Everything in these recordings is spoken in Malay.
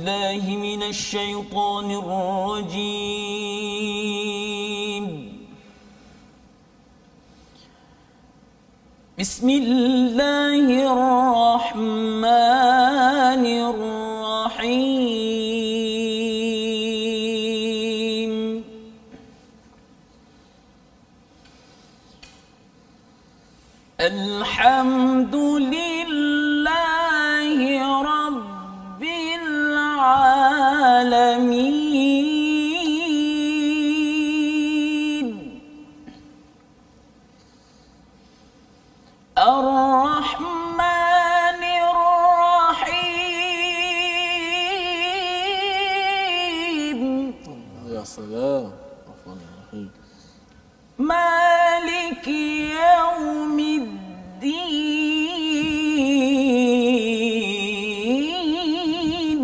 بالله من الشيطان الرجيم. بسم الله الرحمن الرحيم. الحمد لله رب العالمين الرحمن الرحيم يا سلام مالك يوم الدين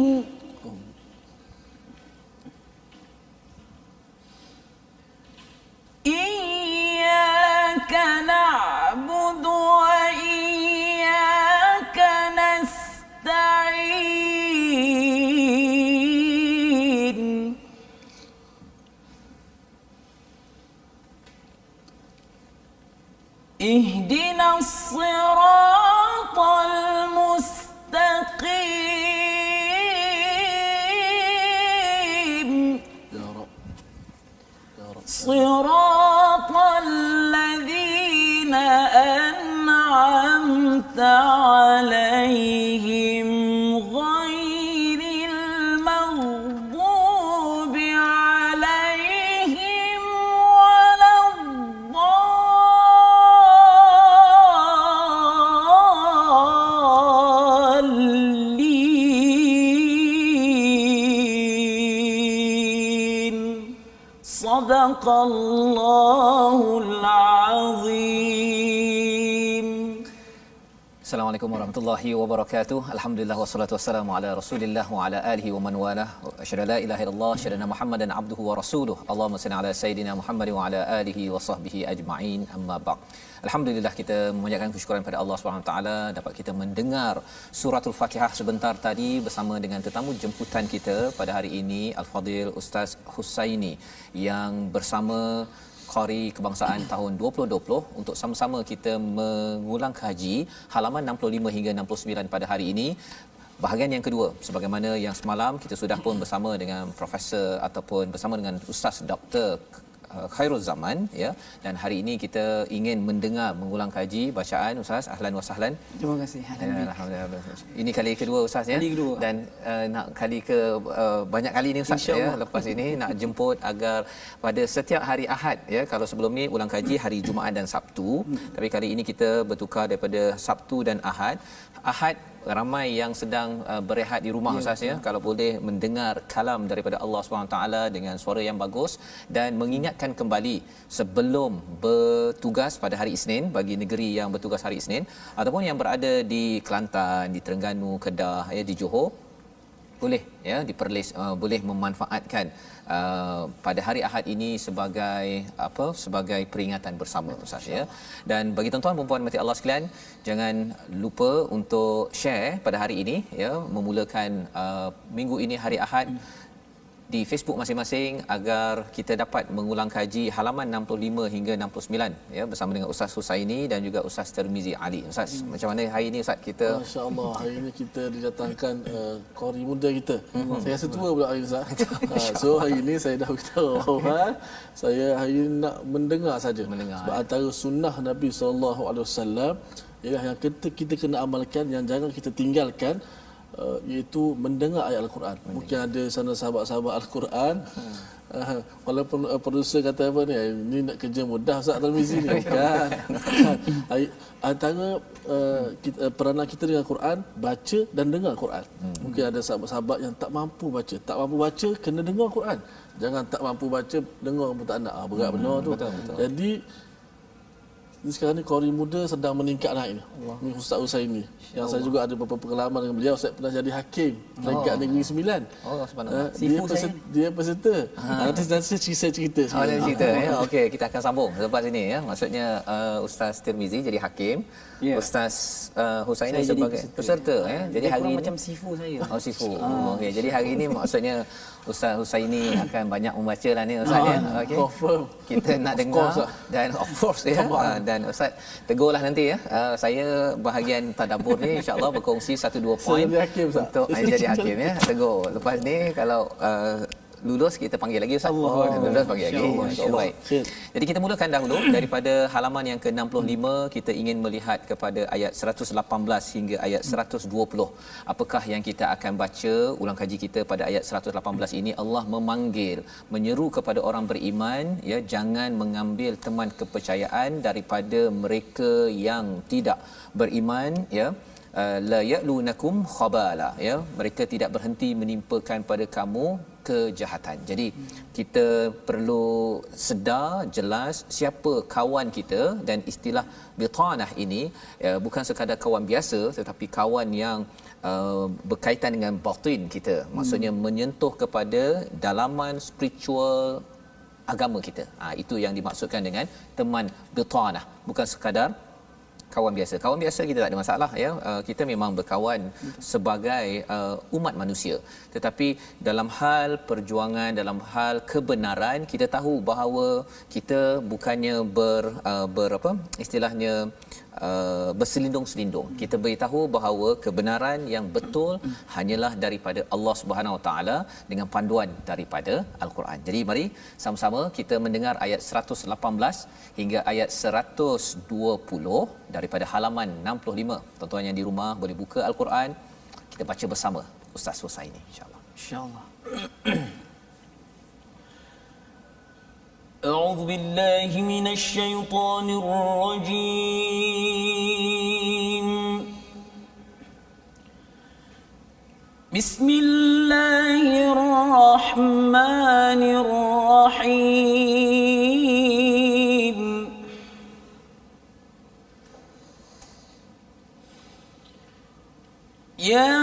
إياك نعبد وإياك نستعين اهدنا الصراط المستقيم يا رب يا رب صراط الذين أنعمت عليهم غير المغضوب عليهم ولا الضالين صدق الله العظيم. Assalamualaikum warahmatullahi wabarakatuh. Alhamdulillah wassalatu wassalamu ala Rasulillah wa ala alihi wa man walah. Asyhadu la ilaha illallah, asyhadu anna Muhammadan abduhu wa rasuluh. Allahumma salli ala sayidina Muhammad wa ala alihi wa sahbihi ajma'in. Amma ba'd. Alhamdulillah kita memanjatkan kesyukuran pada Allah Subhanahu wa taala dapat kita mendengar suratul Fatihah sebentar tadi bersama dengan tetamu jemputan kita pada hari ini Al-Fadil Ustaz Husaini yang bersama Qari Kebangsaan tahun 2020 untuk sama-sama kita mengulang kaji halaman 65 hingga 69 pada hari ini. Bahagian yang kedua, sebagaimana yang semalam kita sudah pun bersama dengan profesor ataupun bersama dengan Ustaz Dr. Khairul Zaman, ya, dan hari ini kita ingin mendengar mengulang kaji bacaan Ustaz. Ahlan wa sahlan. Terima kasih. Alhamdulillah. Ini kali kedua Ustaz, ya. Kali kedua. Dan nak kali ke banyak kali ni Ustaz, ya, lepas ini nak jemput agar pada setiap hari Ahad, ya, kalau sebelum ni ulang kaji hari Jumaat dan Sabtu, tapi kali ini kita bertukar daripada Sabtu dan Ahad. Ahad ramai yang sedang berehat di rumah, Ustaz, ya, kalau boleh mendengar kalam daripada Allah SWT dengan suara yang bagus dan mengingatkan kembali sebelum bertugas pada hari Isnin bagi negeri yang bertugas hari Isnin ataupun yang berada di Kelantan, di Terengganu, Kedah, ya, di Johor, boleh, ya, diperlis boleh memanfaatkan pada hari Ahad ini sebagai sebagai peringatan bersama, Ustaz, ya. Dan bagi tuan-tuan dan puan mati Allah sekalian, jangan lupa untuk share pada hari ini, ya, memulakan minggu ini hari Ahad di Facebook masing-masing agar kita dapat mengulang kaji halaman 65 hingga 69, ya, bersama dengan Ustaz Husaini dan juga Ustaz Tirmizi Ali. Ustaz, macam mana hari ini Ustaz kita? Masya-Allah, hari ini kita didatangkan qari muda kita. Saya rasa tua pula hari ini, Ustaz. So hari ini saya dah beritahu awal, saya hari ini nak mendengar saja. Sebab antara sunnah Nabi SAW ialah yang kita kena amalkan, yang jangan kita tinggalkan, iaitu mendengar ayat Al-Quran. Mungkin ada sana sahabat-sahabat Al-Quran, walaupun produser kata apa ni nak kerja mudah Ustaz Tirmizi ni, kan. Antara peranan kita dengan Quran, baca dan dengar Quran. Mungkin ada sahabat-sahabat yang tak mampu baca, kena dengar Quran. Jangan tak mampu baca, dengar pun tak nak. Berat benar tu. Betul. Jadi Jadi sekarang ni qari muda sedang meningkat naik ni. Ni Ustaz Husaini. Yang saya juga ada beberapa pengalaman dengan beliau. Saya pernah jadi hakim peringkat Negeri Sembilan. Subhanallah. Dia peserta. Nanti saya cerita. Ada cerita ya. Okey, kita akan sambung selepas ini ya. Maksudnya Ustaz Tirmizi jadi hakim, Ustaz Husaini sebagai peserta ya. Jadi hari ini macam sifu saya. Sifu. Okey, jadi hari ini maksudnya Ustaz Husaini akan banyak membaca lah ni Ustaz ya. Okey. Confirm. Kita nak dengar dan of course ya. Dan Ustaz tegurlah nanti ya. Saya bahagian tadabbur ni insya-Allah berkongsi 1-2 poin untuk jadi hakim ya. Tegur. Lepas ni kalau lulus kita panggil lagi Ustaz. Lulus panggil lagi. Baik. Jadi kita mulakan dahulu daripada halaman yang ke-65, kita ingin melihat kepada ayat 118 hingga ayat 120. Apakah yang kita akan baca ulang kaji kita pada ayat 118 ini? Allah memanggil, menyeru kepada orang beriman ya, jangan mengambil teman kepercayaan daripada mereka yang tidak beriman ya. La ya'lunakum khabala ya, mereka tidak berhenti menimpakan pada kamu kejahatan. Jadi kita perlu sedar jelas siapa kawan kita, dan istilah bitanah ini bukan sekadar kawan biasa tetapi kawan yang berkaitan dengan batin kita, maksudnya menyentuh kepada dalaman spiritual agama kita. Itu yang dimaksudkan dengan teman bitanah, bukan sekadar kawan biasa. Kawan biasa kita tak ada masalah ya. Kita memang berkawan sebagai umat manusia. Tetapi dalam hal perjuangan, dalam hal kebenaran, kita tahu bahawa kita bukannya istilahnya berselindung-selindung. Kita beritahu bahawa kebenaran yang betul hanyalah daripada Allah Subhanahu Wa Taala dengan panduan daripada Al-Quran. Jadi mari sama-sama kita mendengar ayat 118 hingga ayat 120 daripada halaman 65. Tuan-tuan yang di rumah boleh buka Al-Quran, kita baca bersama Ustaz Husaini insya-Allah. Insya-Allah. أعوذ بالله من الشيطان الرجيم. بسم الله الرحمن الرحيم. يا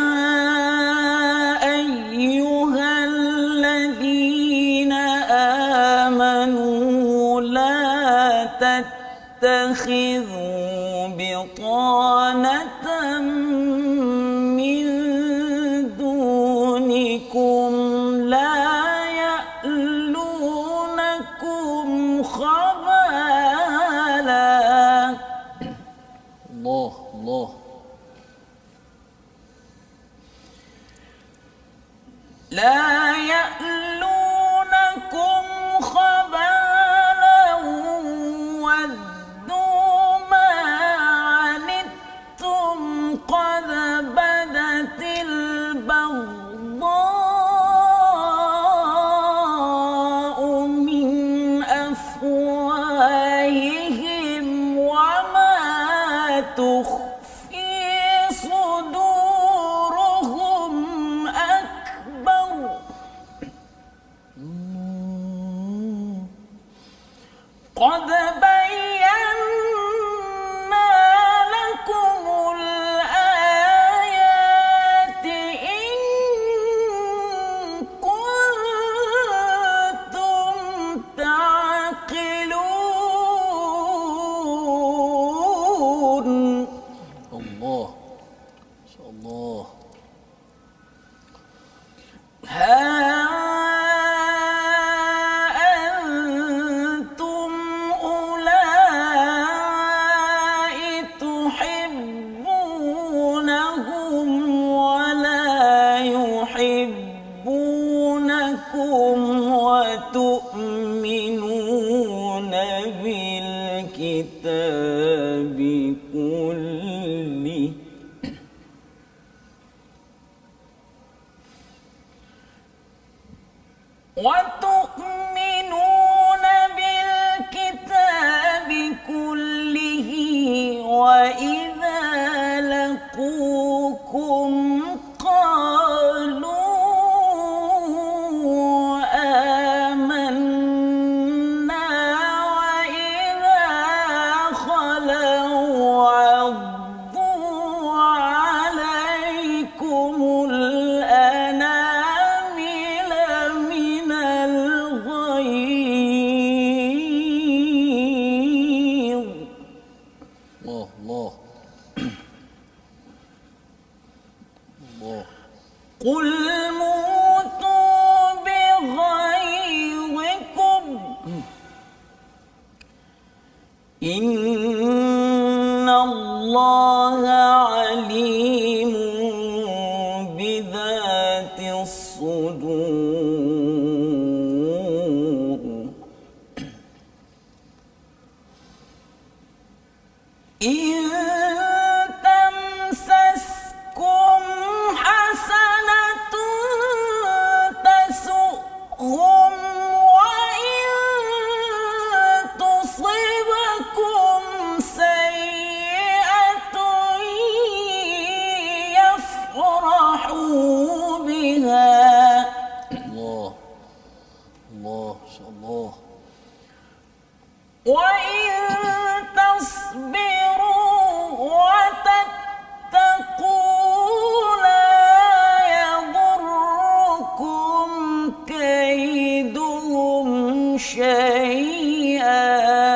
أيها الذين آمنوا لا تتخذوا بطانة من دونكم لا يألونكم خبالا. Allah. لا يألونكم خبالا ودوا ما عنتم قد بدت البغضاء من أفواههم وما تخفي صدورهم أكبر. قد بينا لكم الآيات إن كنتم تعقلون. Allah. Insya-Allah. ها أنتم أولئك تحبونهم ولا يحبونكم وتؤمنون بالكتاب كله وإذا لقوكم قالوا آمنا وإذا خلوا قل موتوا بغيظكم إن الله عليم بذات الصدور إن تمسسكم حسنة تسؤهم وإن تصبكم سيئة يفرحوا بها الله الله ما شاء الله. وإن تصبروا وتتقوا لا يضركم كيدهم شيئا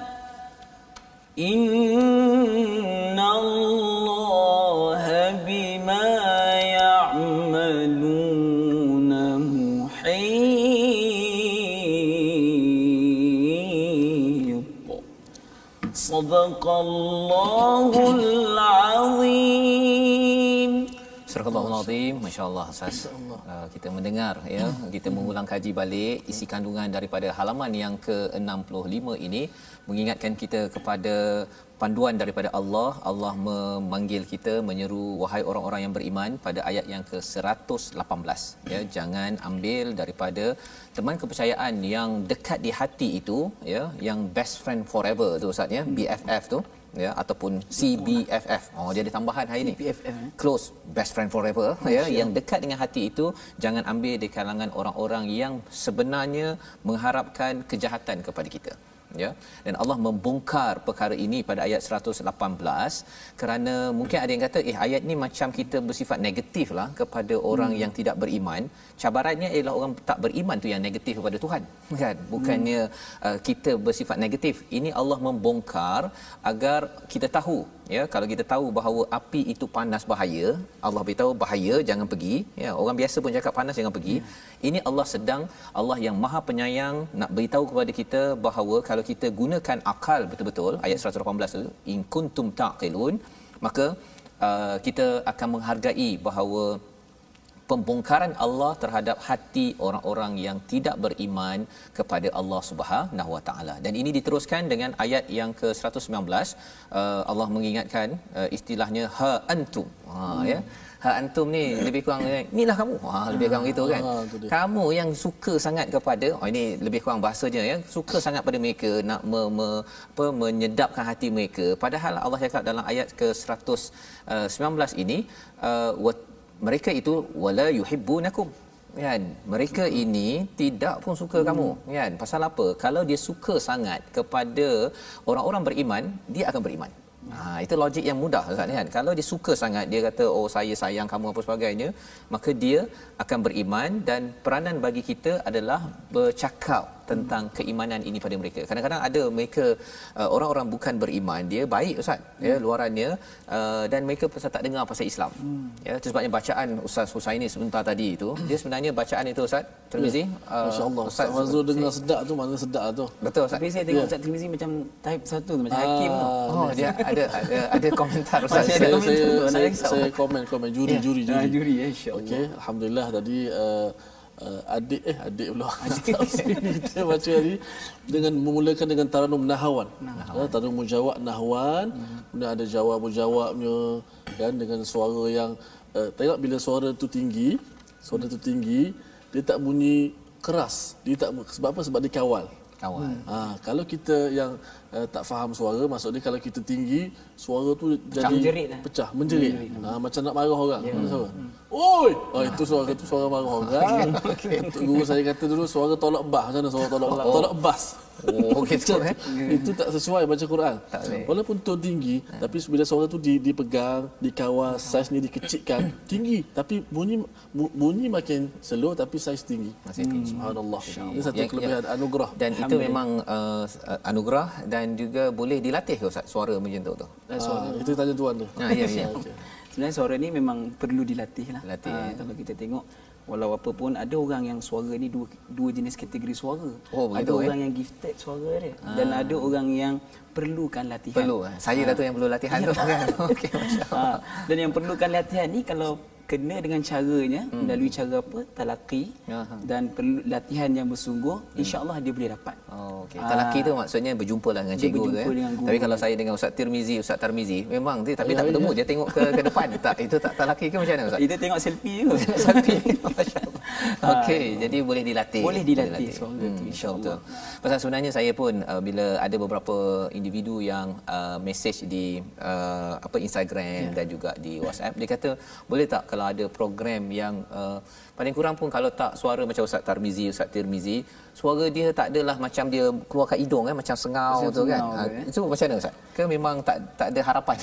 إن الله بما يعملون محيط. صدق الله العظيم. Surah Al-Azim, masya-Allah Ustaz. Kita mendengar ya, kita mengulang kaji balik isi kandungan daripada halaman yang ke-65 ini mengingatkan kita kepada panduan daripada Allah. Allah memanggil kita, menyeru wahai orang-orang yang beriman pada ayat yang ke-118 ya, jangan ambil daripada teman kepercayaan yang dekat di hati itu ya, yang best friend forever tu Ustaz ya, BFF tu ya, ataupun CBFF. Oh, dia ada tambahan hari ni. CBFF, Close best friend forever ya, yang dekat dengan hati itu jangan ambil di kalangan orang-orang yang sebenarnya mengharapkan kejahatan kepada kita. Ya, dan Allah membongkar perkara ini pada ayat 118 kerana mungkin ada yang kata ayat ni macam kita bersifat negatif lah kepada orang yang tidak beriman. Cabarannya ialah orang tak beriman tu yang negatif kepada Tuhan kan, bukannya kita bersifat negatif. Ini Allah membongkar agar kita tahu ya, kalau kita tahu bahawa api itu panas bahaya, Allah beritahu bahaya jangan pergi ya. Orang biasa pun cakap panas jangan pergi. Ini Allah yang Maha Penyayang nak beritahu kepada kita bahawa kalau kita gunakan akal betul-betul, ayat 118 tu, in kuntum taqilun, maka kita akan menghargai bahawa pembongkaran Allah terhadap hati orang-orang yang tidak beriman kepada Allah Subhanahu Wa Taala. Dan ini diteruskan dengan ayat yang ke-119. Allah mengingatkan istilahnya ha antum. Ya. Ha antum ni lebih kurang inilah kamu. Lebih kurang gitu kan. Kamu yang suka sangat kepada ini lebih kurang bahasanya ya, suka sangat pada mereka, nak menyedapkan hati mereka. Padahal Allah cakap dalam ayat ke-119 ini mereka itu wala yuhibbunakum kan, mereka ini tidak pun suka kamu kan. Pasal apa? Kalau dia suka sangat kepada orang-orang beriman, dia akan beriman. Itu logik yang mudah Ustaz kan. Kalau dia suka sangat, dia kata oh saya sayang kamu apa sebagainya, maka dia akan beriman. Dan peranan bagi kita adalah bercakap tentang keimanan ini pada mereka. Kadang-kadang ada mereka orang-orang bukan beriman, dia baik Ustaz ya luarannya, dan mereka pasal tak dengar pasal Islam. Ya, itu sebabnya bacaan Ustaz Husaini sebentar tadi itu, dia sebenarnya bacaan itu Ustaz Tirmizi, masya-Allah, Ustaz Fazrul dengar sedap tu, mana sedap tu. Betul Ustaz. Tapi saya tengok Ustaz Tirmizi macam type satu tu, macam hakim tu. Oh, dia ada komentar Ustaz. Saya komen juri Ya, insya-Allah. Okey, alhamdulillah tadi adik pula kita baca hari dengan memulakan dengan taranum nahawan. Taranum mujawab nahwan, kemudian ada jawab-jawabnya kan, dengan suara yang tengok bila suara tu tinggi dia tak bunyi keras, dia tak, sebab apa? Sebab dia kawal. Kalau kita yang tak faham suara, maksudnya kalau kita tinggi, suara tu jadi pecah, menjerit. Macam nak marah orang. Oi! Itu suara marah orang. Guru saya kata dulu suara tolak bah, macam mana suara tolak bas. Gitu Itu tak sesuai baca Quran. Walaupun tone tinggi, tapi bila suara tu dipegang, dikawal, saiznya dikecilkan, tinggi, tapi bunyi makin slow tapi saiz tinggi. Subhanallah. Ini satu kelebihan anugerah. Dan itu memang anugerah dan juga boleh dilatih ke Ustaz suara macam tu. Itu tanya tuan tu. Ya. Sebenarnya suara ni memang perlu dilatih lah. Latih, Kalau kita tengok, walau apa pun ada orang yang suara ni dua jenis kategori suara. Oh, Ada begitu, orang yang gifted suara dia dan ada orang yang perlukan latihan. Perlu. Saya dah tu yang perlu latihan tu kan. Okey, masya-Allah. Dan yang perlukan latihan ni kalau kena dengan caranya, melalui cara apa? Talaqi dan perlu latihan yang bersungguh, insya-Allah dia boleh dapat. Oh, okey. Talaqi tu maksudnya berjumpa lah dengan cikgu tu berjumpa dengan guru. Tapi kalau saya dengan Ustaz Tirmizi, Ustaz Tarmizi, memang dia tapi tak bertemu, dia tengok ke depan. Tak, itu tak talaqi ke macam mana Ustaz? Kita tengok selfie je. Sapi. Masya-Allah. Okey, jadi boleh dilatih. Boleh dilatih suara tu, insya-Allah. Pasal sebenarnya saya pun bila ada beberapa individu yang message di Instagram dan juga di WhatsApp, dia kata boleh tak kalau ada program yang paling kurang pun kalau tak suara macam Ustaz Tarmizi, Ustaz Tirmizi, suara dia tak adalah macam dia keluar kat hidung kan, macam sengau tu kan. Itu macam mana Ustaz? Ke memang tak ada harapan?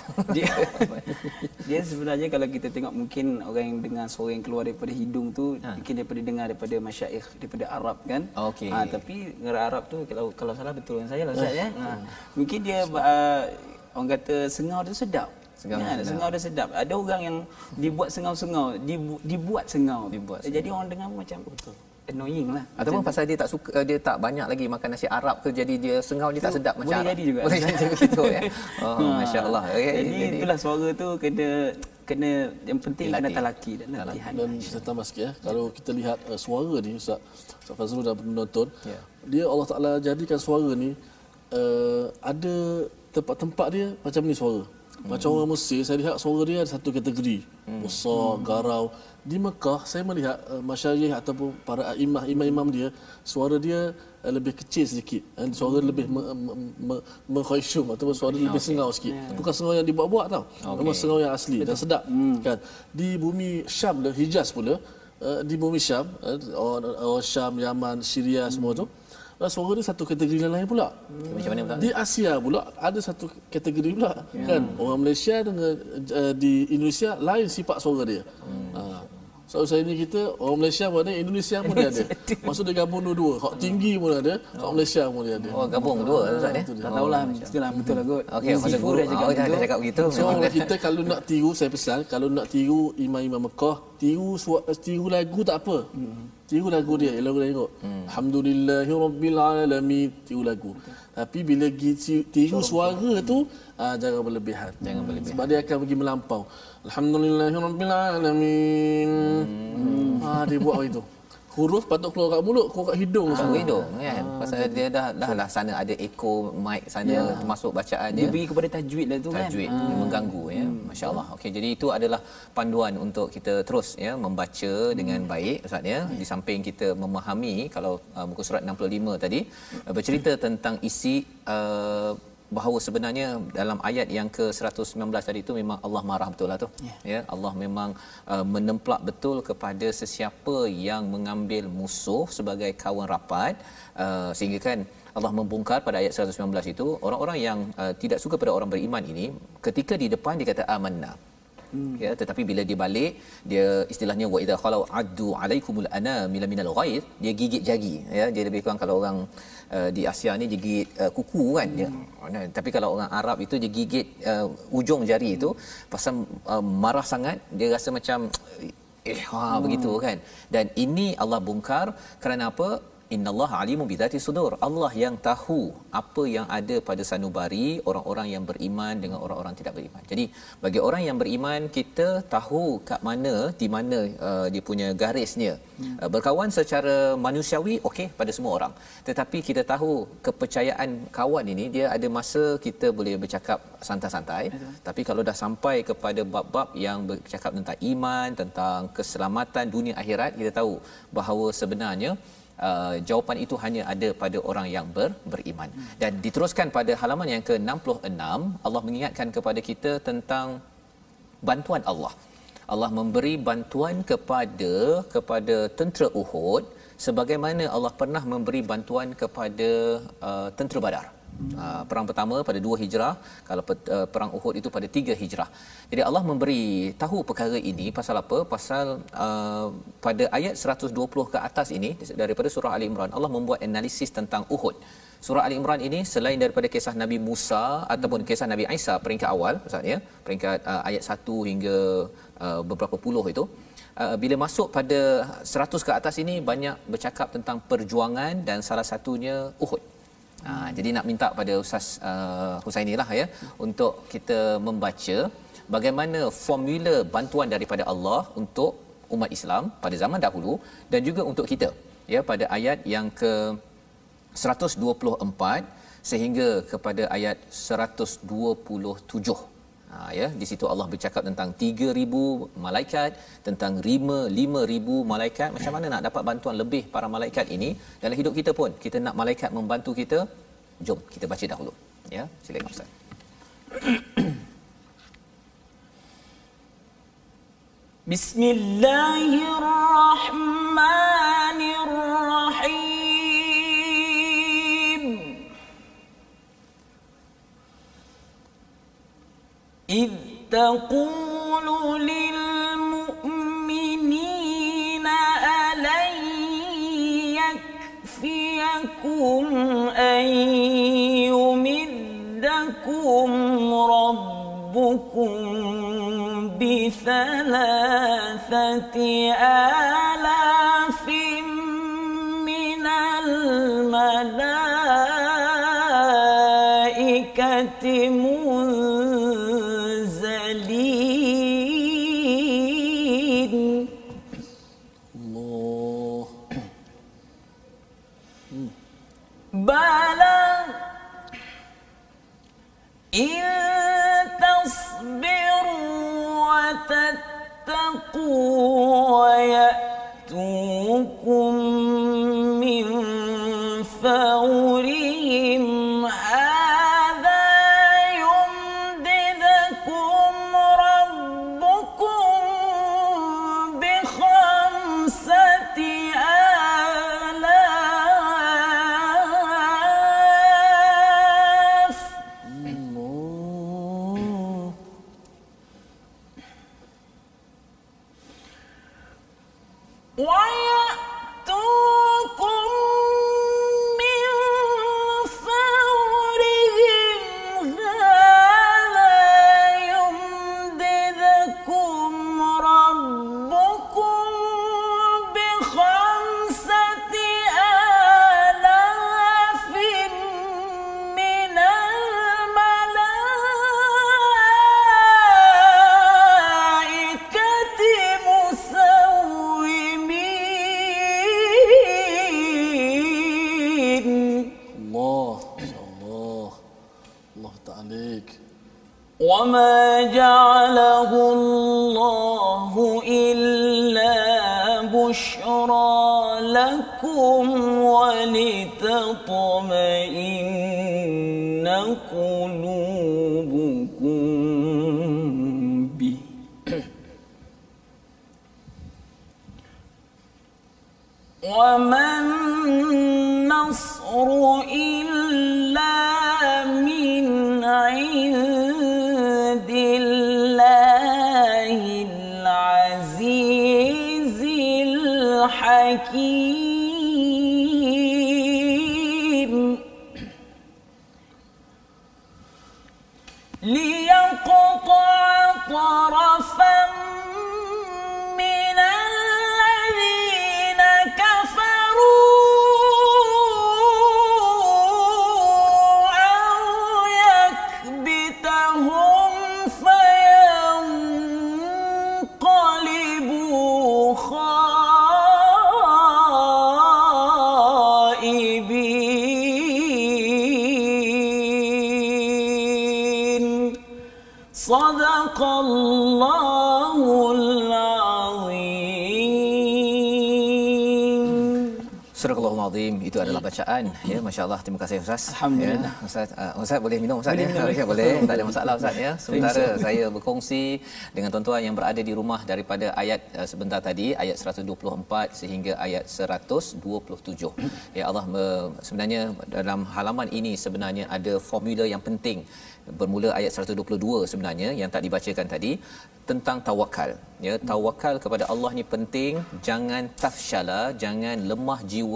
Dia sebenarnya kalau kita tengok mungkin orang yang dengar suara yang keluar daripada hidung tu mungkin daripada dengar daripada masyaikh daripada Arab kan. Okey. Tapi negara Arab tu kalau salah betul dengan saya lah Ustaz ya. Mungkin dia orang kata sengau tu sedap. Sengau dia sedap. Ada orang yang dibuat sengau-sengau, dibuat sengau. Jadi orang dengar macam betul. Annoying lah. Ataupun pasal dia tak suka, dia tak banyak lagi makan nasi Arab ke, jadi dia sengau dia tak sedap macam boleh Arab. jadi juga. Boleh jadi begitu ya. Oh, masya-Allah. Okay, jadi itulah suara tu kena yang penting kena talaki dan latihan. Dan saya tambah sikit kalau kita lihat suara ni Ustaz Fazrul dan penonton, dia Allah Taala jadikan suara ni ada tempat-tempat dia macam ni suara. Macam orang Mesir, saya lihat suara dia ada satu kategori. Besar, garau. Di Mekah, saya melihat masyayikh ataupun para imam-imam dia, suara dia lebih kecil sedikit. Suara lebih mengkhasyum ataupun suara lebih sengau sikit. Bukan sengau yang dibuat-buat tau. Memang sengau yang asli dan sedap. Kan? Di bumi Syam, Hijaz pula, di bumi Syam, orang Syam, Yaman, Syria semua tu, suara dia satu kategori lain pula. Macam mana pula? Di Asia pula ada satu kategori pula. Kan? Orang Malaysia dengan di Indonesia lain sifat suara dia. So saya ni kita orang Malaysia pun ada, Indonesia pun dia ada. Maksud dia gabung dua-dua. Hak tinggi pun ada, hak Malaysia pun dia ada. Oh, gabung dua Ustaz ni. Tak tahulah, itulah betul lah kot. Okey, masa guru dah cakap begitu. So kita kalau nak tiru, saya pesan kalau nak tiru imam-imam Mekah, tiru lagu tak apa. Tiru lagu dia, lagu dia tengok. Alhamdulillahirabbil alamin, tiru lagu. Tapi bila tiru suara tu jangan berlebihan. Sebab dia akan pergi melampau. Alhamdulillahirabbil alamin. Dia buat begitu. Huruf patut keluar kat mulut, keluar kat hidung. Keluar hidung kan. Pasal dia dah lah sana ada echo mic sana termasuk bacaan dia. Dia pergi kepada tajwid lah tu kan. Tajwid dia mengganggu ya. Masya-Allah. Okey, jadi itu adalah panduan untuk kita terus ya membaca dengan baik Ustaz ya. Di samping kita memahami kalau muka surat 65 tadi bercerita tentang isi bahawa sebenarnya dalam ayat yang ke-119 tadi itu memang Allah marah betul lah tu. Ya, Allah memang menemplak betul kepada sesiapa yang mengambil musuh sebagai kawan rapat, sehingga kan Allah membongkar pada ayat 119 itu orang-orang yang tidak suka pada orang beriman ini ketika di depan dia kata amanna. Ya, tetapi bila dia balik, dia istilahnya wa idza khalau addu alaikumul anamila minal ghaid, dia gigit jari ya. Dia lebih kurang kalau orang di Asia ni dia gigit kuku kan dia. Tapi kalau orang Arab itu dia gigit ujung jari itu pasal marah sangat, dia rasa macam begitu kan. Dan ini Allah bongkar kerana apa? Innallaha alimun bidzati sudur. Allah yang tahu apa yang ada pada sanubari orang-orang yang beriman dengan orang-orang tidak beriman. Jadi bagi orang yang beriman, kita tahu kat mana di mana dia punya garisnya. Berkawan secara manusiawi okey pada semua orang. Tetapi kita tahu kepercayaan kawan ini dia ada masa kita boleh bercakap santai-santai. Tapi kalau dah sampai kepada bab-bab yang bercakap tentang iman, tentang keselamatan dunia akhirat, kita tahu bahawa sebenarnya jawapan itu hanya ada pada orang yang beriman. Dan diteruskan pada halaman yang ke-66, Allah mengingatkan kepada kita tentang bantuan Allah. Allah memberi bantuan kepada tentera Uhud sebagaimana Allah pernah memberi bantuan kepada tentera Badar. Perang pertama pada 2 Hijrah, kalau perang Uhud itu pada 3 Hijrah. Jadi Allah memberi tahu perkara ini pasal apa? Pasal pada ayat 120 ke atas ini daripada surah Ali Imran, Allah membuat analisis tentang Uhud. Surah Ali Imran ini selain daripada kisah Nabi Musa ataupun kisah Nabi Isa peringkat awal Ustaz ya, peringkat ayat 1 hingga beberapa puluh itu, bila masuk pada 100 ke atas ini banyak bercakap tentang perjuangan dan salah satunya Uhud. Jadi nak minta pada Ustaz Husaini lah ya, untuk kita membaca bagaimana formula bantuan daripada Allah untuk umat Islam pada zaman dahulu dan juga untuk kita ya, pada ayat yang ke 124 sehingga kepada ayat 127. Ya, di situ Allah bercakap tentang 3,000 malaikat, tentang 5,000 malaikat. Macam mana nak dapat bantuan lebih para malaikat ini dalam hidup kita pun? Kita nak malaikat membantu kita. Jom kita baca dahulu. Ya, silakan Ustaz. Bismillahirrahmanirrahim. إذ تقول للمؤمنين ألن يكفيكم أن يمدكم ربكم ب3,000 آلاف من الملائكة بلى إن تصبروا وتتقوا ويأتوكم من فورهم هذا يمددكم ربكم ب5,000 ويأتوكم من فورهم هذا يمددكم ربكم ب5,000 آلاف من الملائكة وما جعله الله إلا بشرى لكم ولتطمئن قلوبكم به وما النصر إلا من عند الله العزيز الحكيم ليقطع طرفا من الذين كفروا أو يكبتهم فينقلبوا خائبين صدق الله العظيم. Surah Al-Azim itu adalah bacaan ya, masya-Allah. Terima kasih Ustaz. Alhamdulillah. Ya, Ustaz, Ustaz boleh minum Ustaz ya? Boleh, tak ada masalah Ustaz ya. Sementara saya berkongsi dengan tuan-tuan yang berada di rumah daripada ayat sebentar tadi, ayat 124 sehingga ayat 127. Ya Allah, sebenarnya dalam halaman ini sebenarnya ada formula yang penting. Bermula ayat 122 sebenarnya yang tak dibacakan tadi tentang tawakal. Ya, tawakal kepada Allah ni penting, jangan tafshala, jangan lemah jiwa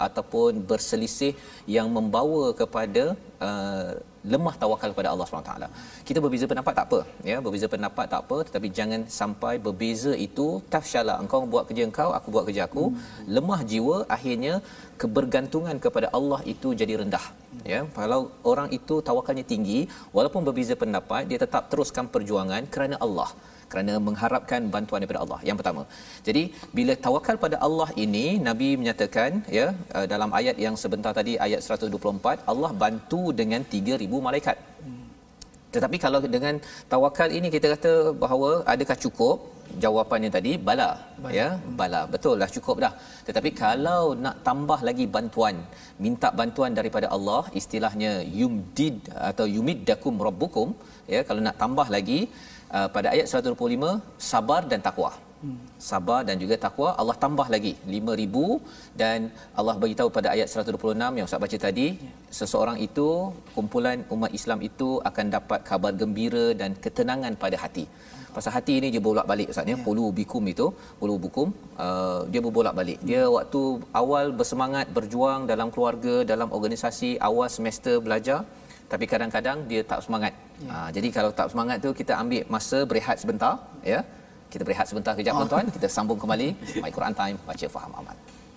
ataupun berselisih yang membawa kepada lemah tawakal kepada Allah SWT. Kita berbeza pendapat tak apa, ya, berbeza pendapat tak apa, tetapi jangan sampai berbeza itu tafshala, engkau buat kerja engkau, aku buat kerja aku, lemah jiwa, akhirnya kebergantungan kepada Allah itu jadi rendah. Ya, kalau orang itu tawakalnya tinggi, walaupun berbeza pendapat, dia tetap teruskan perjuangan kerana Allah, kerana mengharapkan bantuan daripada Allah. Yang pertama. Jadi bila tawakal pada Allah ini, Nabi menyatakan, ya, dalam ayat yang sebentar tadi, ayat 124, Allah bantu dengan 3000 malaikat. Tetapi kalau dengan tawakal ini kita kata bahawa adakah cukup? Jawapannya tadi bala, ya, bala, betul lah, cukup dah. Tetapi kalau nak tambah lagi bantuan, minta bantuan daripada Allah, istilahnya yumdid atau yumiddakum rabbukum, ya, kalau nak tambah lagi, pada ayat 125, sabar dan takwa. Sabar dan juga takwa, Allah tambah lagi 5000, dan Allah beritahu pada ayat 126 yang Ustaz baca tadi, seseorang itu, kumpulan umat Islam itu akan dapat kabar gembira dan ketenangan pada hati. Pasal hati ini dia berbolak-balik Ustaz, ya. Qulu bikum itu, qulu bukum, dia berbolak-balik. Dia waktu awal bersemangat berjuang dalam keluarga, dalam organisasi, awal semester belajar, tapi kadang-kadang dia tak semangat. Jadi kalau tak semangat tu, kita ambil masa berehat sebentar, ya. Kita berehat sebentar kejap tuan-tuan, kita sambung kembali My Quran Time, baca faham amal.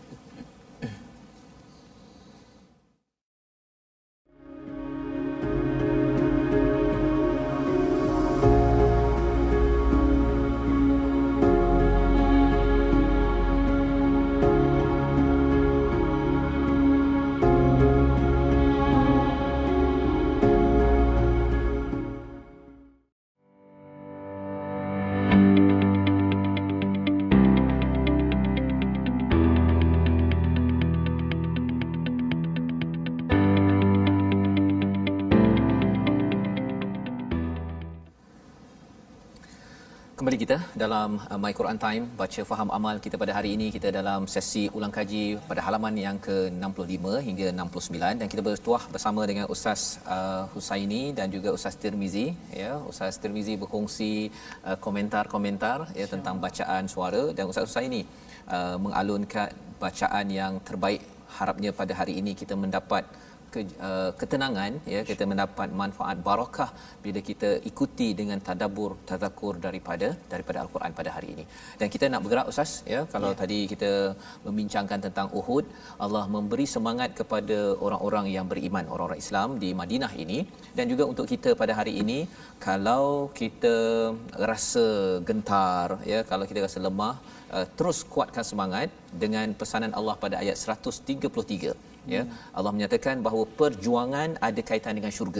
Kembali kita dalam My Quran Time, baca faham amal kita pada hari ini. Kita dalam sesi ulang kaji pada halaman yang ke-65 hingga 69, dan kita bertuah bersama dengan Ustaz Husaini dan juga Ustaz Tirmizi, ya. Ustaz Tirmizi berkongsi komentar-komentar, ya, tentang bacaan suara, dan Ustaz Husaini mengalunkan bacaan yang terbaik. Harapnya pada hari ini kita mendapat ketenangan, ya, kita mendapat manfaat barakah bila kita ikuti dengan tadabbur, tazakur daripada Al-Quran pada hari ini. Dan kita nak bergerak Ustaz, ya. Kalau tadi kita membincangkan tentang Uhud, Allah memberi semangat kepada orang-orang yang beriman, orang-orang Islam di Madinah ini, dan juga untuk kita pada hari ini, kalau kita rasa gentar, ya, kalau kita rasa lemah, terus kuatkan semangat dengan pesanan Allah pada ayat 133. Ya, Allah menyatakan bahawa perjuangan ada kaitan dengan syurga.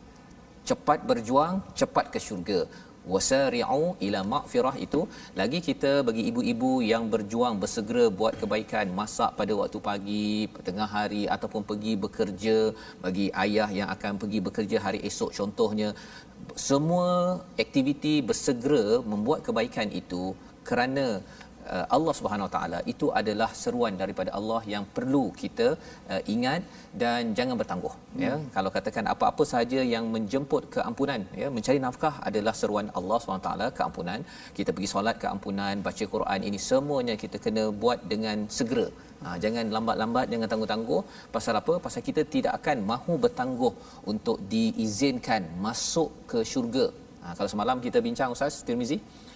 Cepat berjuang, cepat ke syurga. Wasari'u ila maghfirah, itu lagi kita bagi ibu-ibu yang berjuang, bersegera buat kebaikan, masak pada waktu pagi, tengah hari, ataupun pergi bekerja, bagi ayah yang akan pergi bekerja hari esok contohnya, semua aktiviti bersegera membuat kebaikan itu kerana Allah Subhanahu Wa Taala, itu adalah seruan daripada Allah yang perlu kita ingat dan jangan bertangguh, ya. Kalau katakan apa-apa sahaja yang menjemput keampunan, ya, mencari nafkah adalah seruan Allah Subhanahu Wa Taala, keampunan. Kita pergi solat, keampunan, baca Quran, ini semuanya kita kena buat dengan segera. Jangan lambat-lambat, jangan tangguh-tangguh. Pasal apa? Pasal kita tidak akan mahu bertangguh untuk diizinkan masuk ke syurga. Kalau semalam kita bincang Ustaz Tirmizi,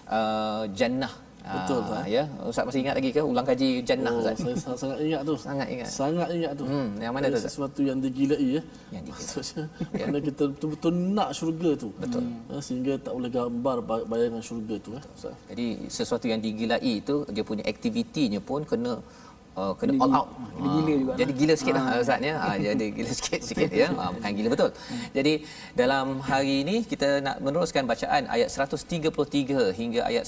jannah. Betul tak? Ya, Ustaz masih ingat lagi ke ulang kaji jannah Ustaz? Saya sangat ingat tu. Sangat ingat tu. Yang mana tu? Sesuatu yang digilai, ya. Yang digilai. Maksudnya kerana kita betul-betul nak syurga tu. Betul. Sehingga tak boleh gambar bayangan syurga tu, Betul. Jadi sesuatu yang digilai itu, dia punya aktivitinya pun kena all out. Gila juga. Jadi gila sikit lah Ustaz, ya. Jadi gila sikit ya. Bukan gila betul. Jadi dalam hari ini kita nak meneruskan bacaan ayat 133 hingga ayat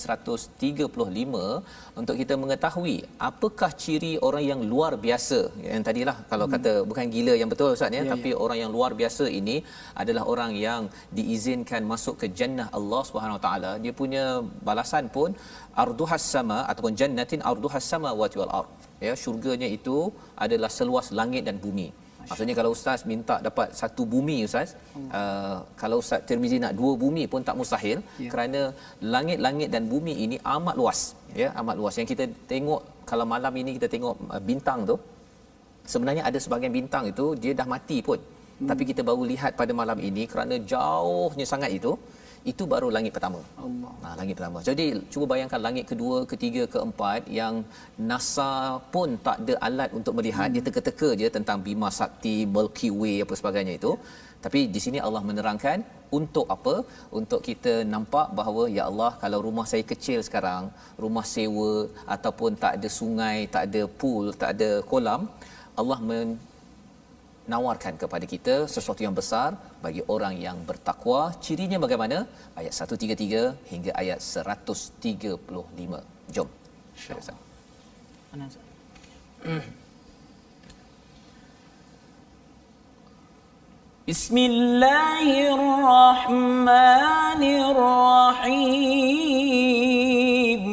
135 untuk kita mengetahui apakah ciri orang yang luar biasa. Yang tadilah kalau kata bukan gila yang betul Ustaz, ya, tapi orang yang luar biasa ini adalah orang yang diizinkan masuk ke jannah Allah Subhanahu Wa Taala. Dia punya balasan pun arduhas sama ataupun jannatin arduhas samawati wal ard. Ya, syurganya itu adalah seluas langit dan bumi. Maksudnya kalau Ustaz minta dapat satu bumi Ustaz, kalau Ustaz Tirmizi nak dua bumi pun tak mustahil, kerana langit-langit dan bumi ini amat luas, ya, amat luas. Yang kita tengok kalau malam ini kita tengok bintang tu, Sebenarnya ada sebahagian bintang itu dia dah mati pun. Tapi kita baru lihat pada malam ini kerana jauhnya sangat itu baru langit pertama. Allah. Langit pertama. Jadi cuba bayangkan langit kedua, ketiga, keempat yang NASA pun tak ada alat untuk melihat, dia teka-teka je tentang Bima Sakti, Milky Way apa sebagainya itu. Tapi di sini Allah menerangkan untuk apa? Untuk kita nampak bahawa ya Allah, kalau rumah saya kecil sekarang, rumah sewa ataupun tak ada sungai, tak ada pool, tak ada kolam, Allah menawarkan kepada kita sesuatu yang besar bagi orang yang bertakwa. Cirinya bagaimana? Ayat 133 hingga ayat 135. Jom. Ustaz. Mana Ustaz? Bismillahirrahmanirrahim.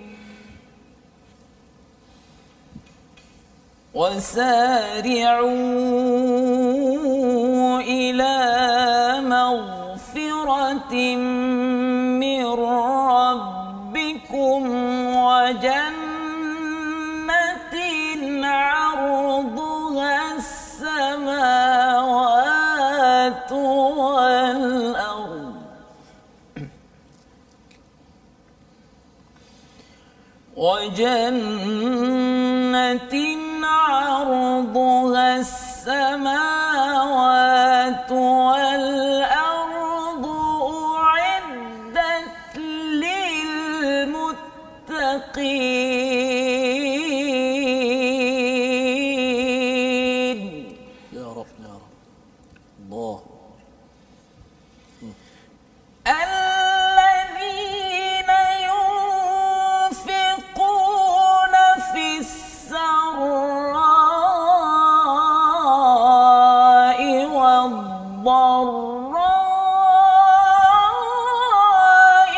وسارعوا إلى مغفرة من ربكم وجنة عرضها السماوات والأرض وجنة عرضها السماوات والأرض أعدت للمتقين. يا رب يا رب. الله. الذين ينفقون في السراء والضراء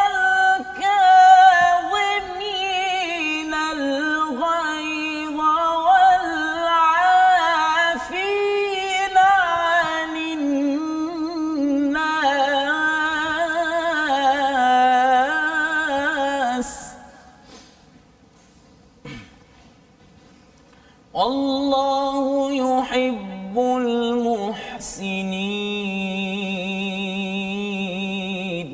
والكاظمين الغيظ والعافين عن الناس والله يحب المحسنين.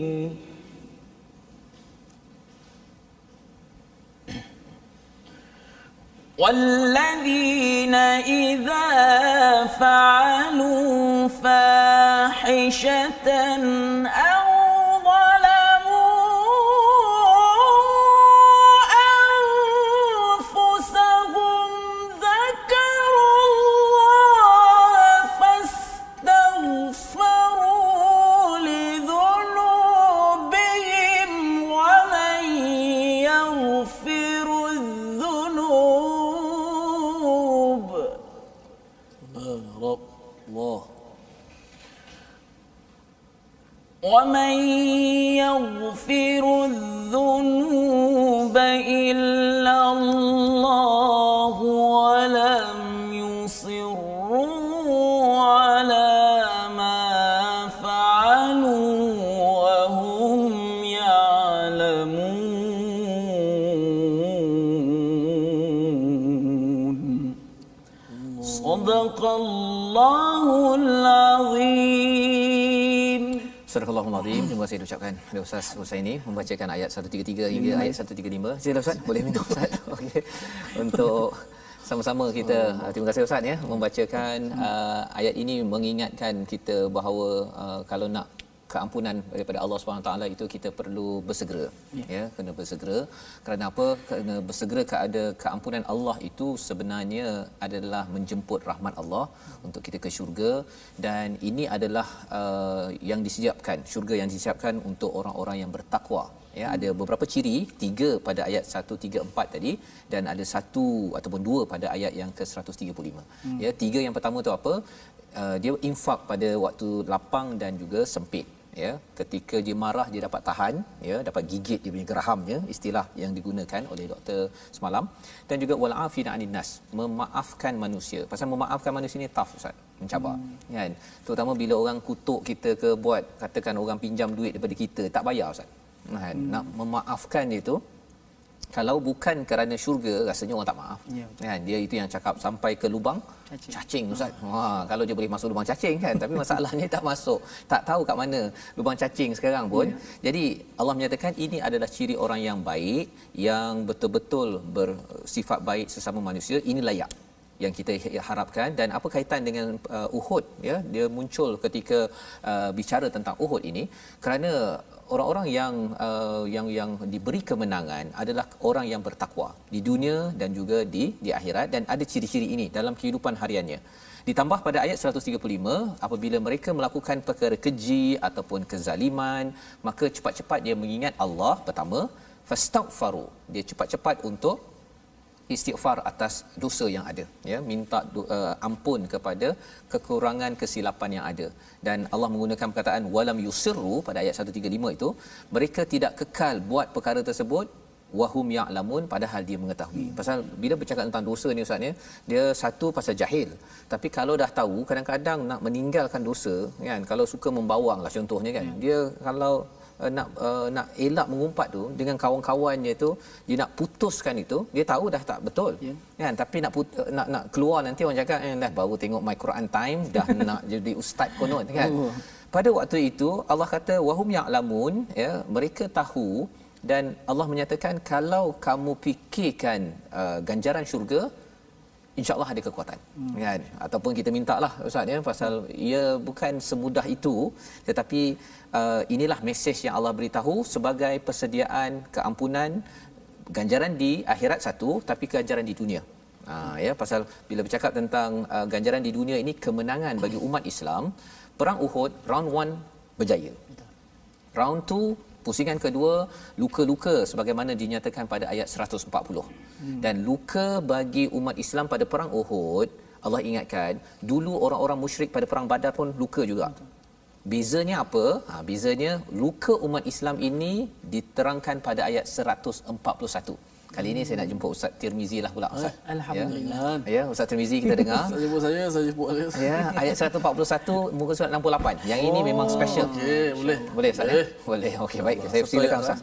والذين إذا فعلوا فاحشة أو أنفسهم ذكروا الله فاستغفروا لذنوبهم ومن يغفر الذنوب يا رب. الله. ومن يغفر الذنوب إلا الله ولم يصروا على ما فعلوا وهم يعلمون. صدق الله العظيم. Surah Al-Azim. Terima kasih diucapkan oleh Ustaz Husaini membacakan ayat 133 hingga ayat 135. Sila Ustaz, boleh minta Ustaz. Okey. Untuk sama-sama kita terima kasih Ustaz ya membacakan ayat ini mengingatkan kita bahawa kalau nak keampunan daripada Allah SWT itu kita perlu bersegera ya kena bersegera. Kerana apa? Kerana bersegera kepada keampunan Allah itu sebenarnya adalah menjemput rahmat Allah untuk kita ke syurga, dan ini adalah yang disiapkan, syurga yang disiapkan untuk orang-orang yang bertakwa. Ya, ada beberapa ciri, 3 pada ayat 134 tadi dan ada 1 ataupun 2 pada ayat yang ke-135. Ya, 3 yang pertama tu apa? Dia infak pada waktu lapang dan juga sempit. Ya, ketika dia marah dia dapat tahan, ya, dapat gigit dia punya gerahamnya, istilah yang digunakan oleh doktor semalam. Dan juga wal afina anin nas, memaafkan manusia. Pasal memaafkan manusia ni tough Ustaz, mencabar. Kan? Terutama bila orang kutuk kita ke, buat katakan orang pinjam duit daripada kita tak bayar Ustaz. Nak memaafkan dia tu kalau bukan kerana syurga rasanya orang tak maaf. Ya, Kan dia itu yang cakap sampai ke lubang cacing Ustaz. Kalau dia boleh masuk lubang cacing kan, tapi masalahnya tak masuk. Tak tahu kat mana lubang cacing sekarang pun. Jadi Allah menyatakan ini adalah ciri orang yang baik, yang betul-betul bersifat baik sesama manusia. Ini layak yang kita harapkan. Dan apa kaitan dengan Uhud ya, dia muncul ketika bicara tentang Uhud ini kerana orang-orang yang diberi kemenangan adalah orang yang bertakwa di dunia dan juga di akhirat, dan ada ciri-ciri ini dalam kehidupan hariannya. Ditambah pada ayat 135, apabila mereka melakukan perkara keji ataupun kezaliman, maka cepat-cepat dia mengingat Allah. Pertama, fastaghfaru, dia cepat-cepat untuk istighfar atas dosa yang ada, ya, minta ampun kepada kekurangan kesilapan yang ada. Dan Allah menggunakan perkataan walam yusirru pada ayat 135 itu, mereka tidak kekal buat perkara tersebut wahum ya'lamun, padahal dia mengetahui. Pasal bila bercakap tentang dosa ni Ustaz, dia satu pasal jahil, tapi kalau dah tahu kadang-kadang nak meninggalkan dosa kan, kalau suka membawang lah contohnya kan, dia kalau nak elak mengumpat tu dengan kawan-kawannya tu, dia nak putuskan itu, dia tahu dah tak betul kan, tapi nak keluar nanti orang cakap dah baru tengok my Quran time dah nak jadi ustaz konon kan. Pada waktu itu Allah kata wahum ya'lamun, ya, mereka tahu. Dan Allah menyatakan kalau kamu fikirkan ganjaran syurga, insya-Allah ada kekuatan kan, ataupun kita mintalah Ustaz ya, pasal ia bukan semudah itu, tetapi inilah mesej yang Allah beritahu sebagai persediaan keampunan, ganjaran di akhirat satu, tapi ganjaran di dunia. Ya, pasal bila bercakap tentang ganjaran di dunia ini, kemenangan bagi umat Islam, perang Uhud round 1 berjaya. Round 2 pusingan kedua, luka-luka sebagaimana dinyatakan pada ayat 140. Dan luka bagi umat Islam pada perang Uhud, Allah ingatkan, dulu orang-orang musyrik pada perang Badar pun luka juga. Bezanya apa? Bezanya luka umat Islam ini diterangkan pada ayat 141. Kali ini saya nak jemput Ustaz Tirmizi lah pula Ustaz. Alhamdulillah. Ya, Ustaz Tirmizi kita dengar. saya jemput dia. Ya, ayat 141 muka surat 68. Yang ini memang special. Okey, boleh. Boleh Ustaz? Boleh. Okey, baik. Saya silakan Ustaz.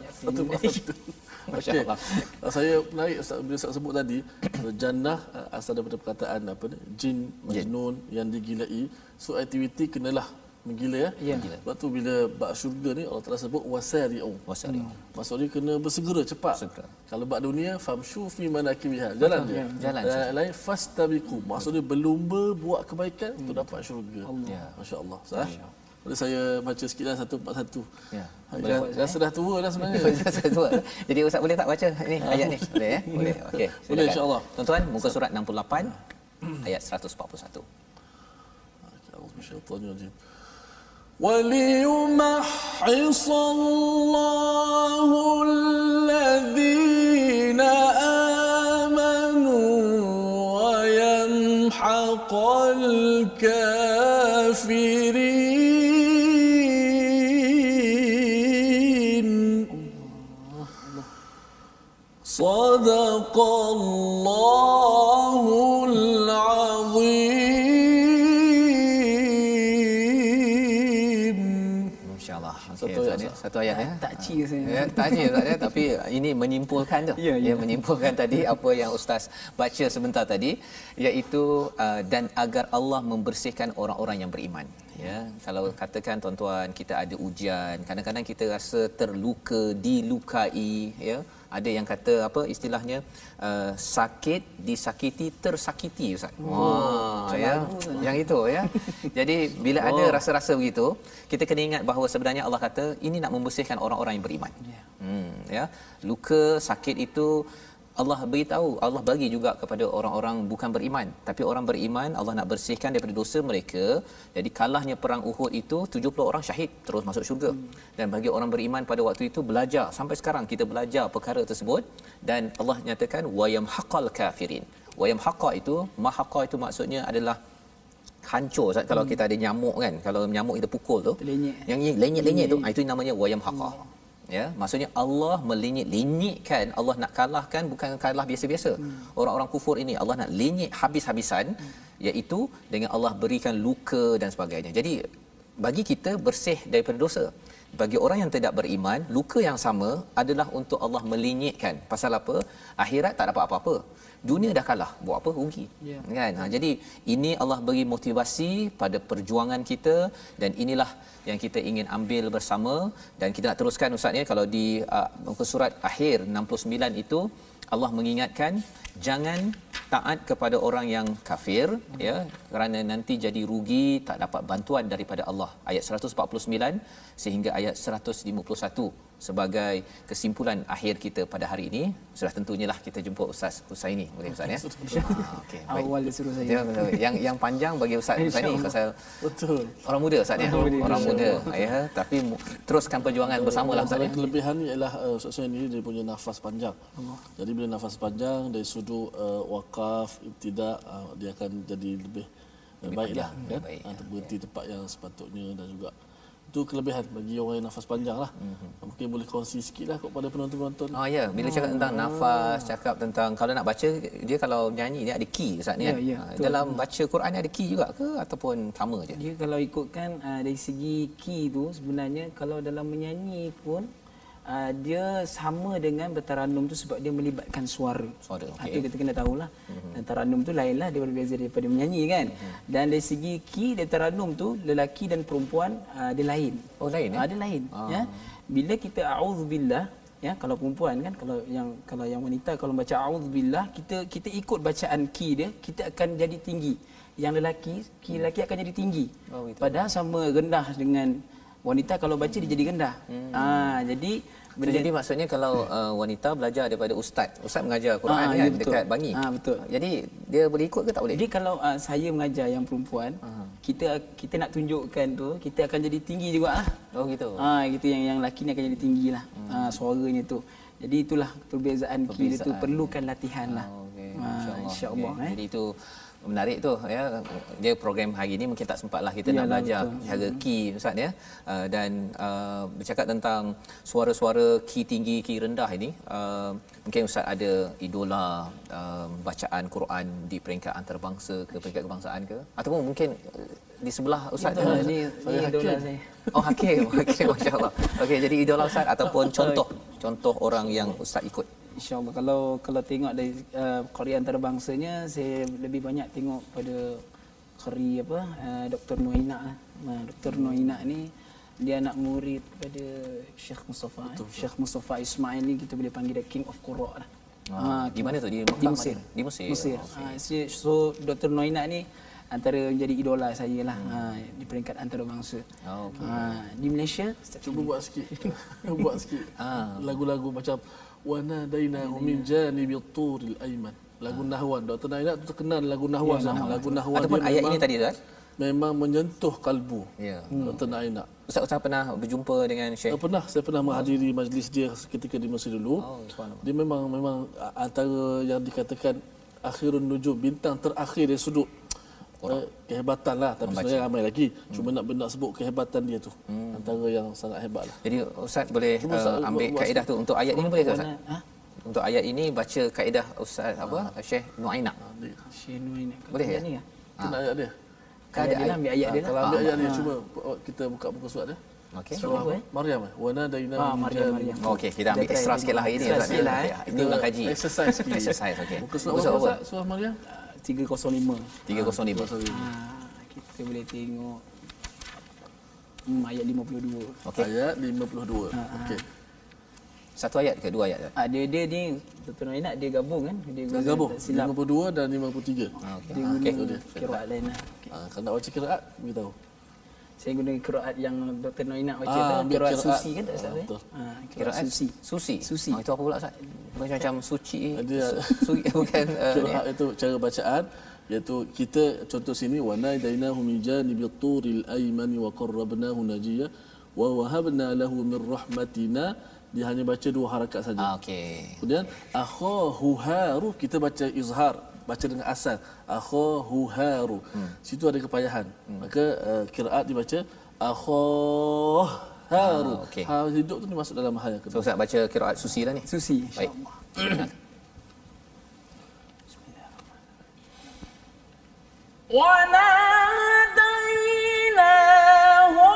Masya-Allah. Saya menarik Ustaz bila Ustaz sebut tadi, jannah asal daripada perkataan apa ni? Jin, majnun, yang digilai. So aktiviti kenalah menggila ya. Sebab tu bila bab syurga ni Allah Taala sebut wasari'u. Maksudnya kena bersegera cepat. Kalau bab dunia famshu fi manakibiha, jalan dia. Jalan. Lain fastabiqu. Maksudnya berlumba buat kebaikan untuk dapat syurga. Masya-Allah. Boleh saya baca sikit lah 141. Ya. Rasa dah tua dah sebenarnya. Dah tua. Jadi Ustaz boleh tak baca ni ayat ni? Boleh ya? Boleh. Okey. Boleh insya-Allah. Tuan-tuan, muka surat 68 ayat 141. Bismillahirrahmanirrahim. وَلِيُمَحِّصَ اللَّهُ الَّذِينَ آمَنُوا وَيَمْحَقَ الْكَافِرِينَ. صَدَقَ اللَّهُ الْعَظِيمُ. Satu ayat ya. Takci rasanya. Ya, takci Ustaz ya, tapi ini menyimpulkan tu. Ya, menyimpulkan tadi apa yang Ustaz baca sebentar tadi, iaitu dan agar Allah membersihkan orang-orang yang beriman. Ya, kalau katakan tuan-tuan kita ada ujian, kadang-kadang kita rasa terluka, dilukai, ya. Ada yang kata apa istilahnya, sakit disakiti tersakiti Ustaz. Ya. Yang itu ya. Jadi bila ada rasa-rasa begitu, kita kena ingat bahawa sebenarnya Allah kata ini nak membersihkan orang-orang yang beriman. Ya. Luka, sakit itu Allah beritahu, Allah bagi juga kepada orang-orang bukan beriman. Tapi orang beriman Allah nak bersihkan daripada dosa mereka. Jadi kalahnya perang Uhud itu 70 orang syahid terus masuk syurga. Dan bagi orang beriman pada waktu itu belajar, sampai sekarang kita belajar perkara tersebut. Dan Allah nyatakan wayamhaqal kafirin. Wayamhaqa itu, mahaqa itu maksudnya adalah hancur. Kalau kita ada nyamuk kan, kalau nyamuk kita pukul tu, yang lenyit-lenyit tu, itu namanya wayamhaqa. Ya, maksudnya Allah melenyit-lenyitkan, Allah nak kalahkan, bukan kalah biasa-biasa. Orang-orang kufur ini Allah nak lenyit habis-habisan, iaitu dengan Allah berikan luka dan sebagainya. Jadi bagi kita bersih daripada dosa. Bagi orang yang tidak beriman, luka yang sama adalah untuk Allah melinyitkan. Pasal apa? Akhirat tak dapat apa-apa. Dunia dah kalah, buat apa rugi? Kan? Jadi ini Allah beri motivasi pada perjuangan kita, dan inilah yang kita ingin ambil bersama. Dan kita nak teruskan Ustaz ya, kalau di muka surat akhir 69 itu Allah mengingatkan jangan taat kepada orang yang kafir, ya, kerana nanti jadi rugi, tak dapat bantuan daripada Allah. Ayat 149 sehingga ayat 151 sebagai kesimpulan akhir kita pada hari ini. Sudah tentunya lah kita jumpa Ustaz Husaini, boleh Ustaz ya? Okey, baik. Awal dia suruh saya. Yang panjang bagi Ustaz Husaini pasal Betul. orang muda Ustaz ya. Orang muda ya, tapi teruskan perjuangan bersamalah Ustaz ya. Kelebihan ni ialah Ustaz Husaini ni dia punya nafas panjang. Jadi bila nafas panjang dari sudut wakaf, ibtidak, dia akan jadi lebih baiklah kan. Berhenti tempat yang sepatutnya, dan juga itu kelebihan bagi orang yang nafas panjang lah. Mungkin boleh kongsi sikit lah kepada penonton-penonton. Oh ya, bila cakap tentang nafas, cakap tentang kalau nak baca, dia kalau nyanyi dia ada key Ustaz ni kan. Dalam baca Quran ada key juga ke ataupun sama je? Dia kalau ikutkan dari segi key tu, sebenarnya kalau dalam menyanyi pun dia sama dengan bertaranum tu, sebab dia melibatkan suara. Itu kita kena tahulah. Dan taranum tu lainlah, dia berbeza daripada menyanyi kan. Dan dari segi key dari taranum tu, lelaki dan perempuan dia lain. Oh lain ya? Dia lain ya. Bila kita a'udzubillah ya, kalau perempuan kan, kalau yang wanita kalau baca a'udzubillah, kita ikut bacaan key dia, kita akan jadi tinggi. Yang lelaki, key lelaki akan jadi tinggi. Padahal sama rendah dengan wanita, kalau baca dia jadi rendah. Jadi jadi maksudnya kalau wanita belajar daripada ustaz mengajar Quran kan dekat Bangi. Betul. Jadi dia boleh ikut ke tak boleh? Jadi kalau saya mengajar yang perempuan, kita nak tunjukkan tu, kita akan jadi tinggi jugalah. Oh gitu. Gitu, yang lelaki ni akan jadi tinggilah suaranya tu. Jadi itulah perbezaan key tu, perlukan latihan lah. Insya-Allah. Jadi itu menarik tu ya. Dia program hari ni mungkin tak sempatlah kita nak belajar cara key Ustaz ya. Dan bercakap tentang suara-suara key tinggi, key rendah ini, mungkin Ustaz ada idola bacaan Quran di peringkat antarabangsa ke, peringkat kebangsaan ke, ataupun mungkin di sebelah Ustaz ni idola saya. Oh Hakim, masya-Allah. Okey, jadi idola Ustaz ataupun contoh orang yang Ustaz ikut. InsyaAllah kalau tengok dari qari antarabangsanya, saya lebih banyak tengok pada qari Dr. Nuaina lah. Dr. Nuaina ni dia anak murid pada Syekh Mustafa. Syekh Mustafa Ismail ni kita boleh panggil dia King of Qura lah. Di mana tu? Di Mesir. Di Mesir. So Dr. Nuaina ni antara menjadi idola saya lah, di peringkat antarabangsa. Di Malaysia cuba buat sikit. Lagu-lagu macam Wana dainahu min janibit turil aiman. Lagu Nahwan. Dr. Naina tu terkenal lagu Nahwan. Lagu Nahwan ataupun ayat ini tadi Ustaz memang menyentuh kalbu. Dr. Naina. Ustaz pernah berjumpa dengan Syekh? Saya pernah menghadiri majlis dia ketika di Mesir dulu. Dia memang antara yang dikatakan akhirun nujum, bintang terakhir dari sudut kehebatan lah, tapi sebenarnya ramai lagi. Cuma nak sebut kehebatan dia tu, antara yang sangat hebat lah. Jadi Ustaz boleh ambil kaedah tu untuk ayat ini, boleh tak Ustaz? Untuk ayat ini baca kaedah Ustaz Syekh Nuaina. Syekh Nuaina boleh ya? Kena ayat dia. Ayat dia lah, ambil ayat dia lah. Kalau ambil ayat dia, cuba kita buka muka surat dia. Okey. Surah Maryam. Wana daina Maryam. Okey, kita ambil extra sikit lah hari ini Ustaz. Ini ulang kaji. Exercise sikit. Okey. Muka surat Surah Maryam 305. Kita boleh tengok ayat 52. Okay. Ayat 52. Okey. Satu ayat ke dua ayat? Dia ni Dr. Naina dia gabung kan? Dia gabung 52 dan 53. Dia guna qiraat lain lah. Kalau nak baca qiraat, beritahu. Saya guna qiraat yang Dr. Naina baca tu, qiraat susi kan tak salah. Qiraat susi. Itu apa pula Ustaz? Macam suci. Bukan qiraat itu cara bacaan, iaitu kita contoh sini wana dainahu min janibit turil aymani wa qarrabnahu najiya wa wahabna lahu min rahmatina. Dia hanya baca dua harakat saja. Okey. Kemudian akhahu haru kita baca izhar, baca dengan asal akhahu haru. Situ ada kepayahan. Maka qiraat dibaca akhah haru. Ha hidup tu masuk dalam hal yang kedua. So Ustaz baca qiraat susi lah ni. Susi. Baik. وناديناه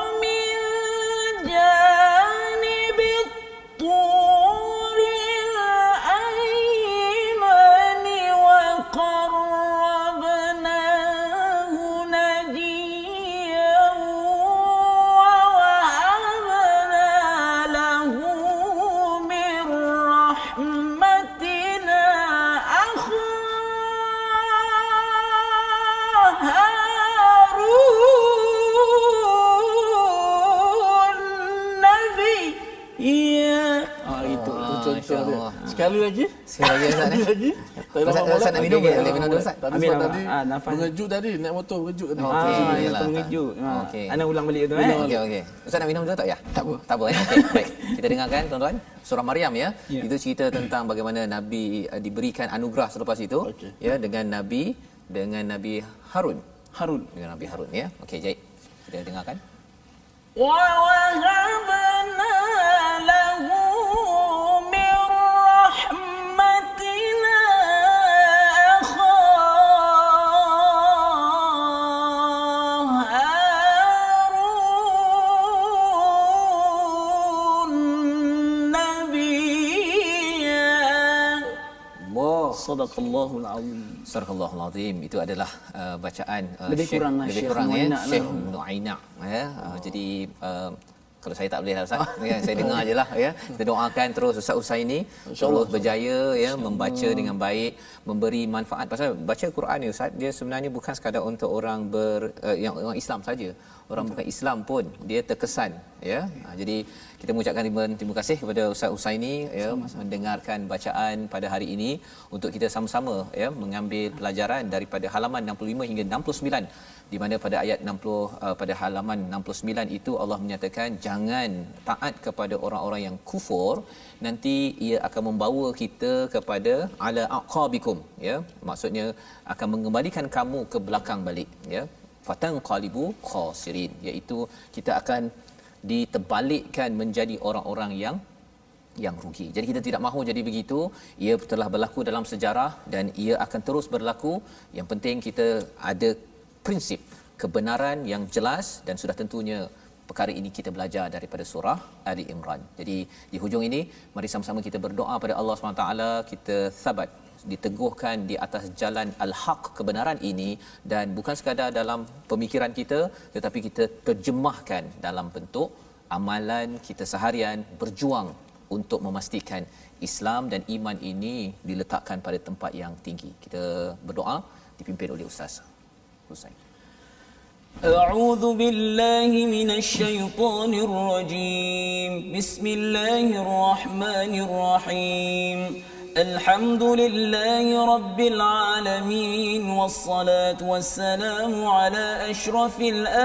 Iya. Itu contoh dia. Sekali lagi. Sekali lagi Ustaz. Sekali lagi. Ustaz nak minum boleh minum dulu Ustaz. Tadi Ambil sebab tadi nafas. mengejut tadi, naik motor mengejut tadi. Yalah. Mengejut. Okey. Ana ulang balik tu Okey. Ustaz nak minum dulu tak ya? Tak apa. Tak apa ya. Okey. Baik. Kita dengarkan tuan-tuan surah Maryam ya. Itu cerita tentang bagaimana Nabi diberikan anugerah selepas itu ya dengan Nabi Harun. Dengan Nabi Harun ya. Okey, baik. Kita dengarkan. وَوَهَبْنَا لَهُ مِنْ رَحْمَتِنَا أَخَاهُ هَارُونَ نَبِيًّا. Sadaqallahul Azim. Sadaqallahul Azim. Itu adalah bacaan Lebih kurang lah, lebih Syekh kurang ya Nuainak Syekh Nuainak ya. Jadi kalau saya tak boleh lah Ustaz ya, saya dengar je lah ya. Kita doakan terus Ustaz Husaini terus berjaya ya, membaca dengan baik, memberi manfaat. Pasal baca Quran ni Ustaz, dia sebenarnya bukan sekadar untuk orang yang orang Islam saja. Orang bukan Islam pun dia terkesan ya. Jadi kita mengucapkan terima kasih kepada Ustaz Husaini ya, mendengarkan bacaan pada hari ini untuk kita sama-sama ya mengambil pelajaran daripada halaman 65 hingga 69, di mana pada ayat 60 pada halaman 69 itu Allah menyatakan jangan taat kepada orang-orang yang kufur, nanti ia akan membawa kita kepada ala aqabikum ya, maksudnya akan mengembalikan kamu ke belakang balik ya, fatanqalibu khasirin, iaitu kita akan diterbalikkan menjadi orang-orang yang rugi. Jadi kita tidak mahu jadi begitu. Ia telah berlaku dalam sejarah dan ia akan terus berlaku. Yang penting kita ada prinsip kebenaran yang jelas, dan sudah tentunya perkara ini kita belajar daripada surah Ali Imran. Jadi di hujung ini mari sama-sama kita berdoa pada Allah SWT, kita sabat diteguhkan di atas jalan al-haq, kebenaran ini, dan bukan sekadar dalam pemikiran kita tetapi kita terjemahkan dalam bentuk amalan kita seharian, berjuang untuk memastikan Islam dan iman ini diletakkan pada tempat yang tinggi. Kita berdoa dipimpin oleh Ustaz Husain. أعوذ بالله من الشيطان الرجيم. بسم الله الرحمن الرحيم. الحمد لله رب العالمين، والصلاة والسلام على أشرف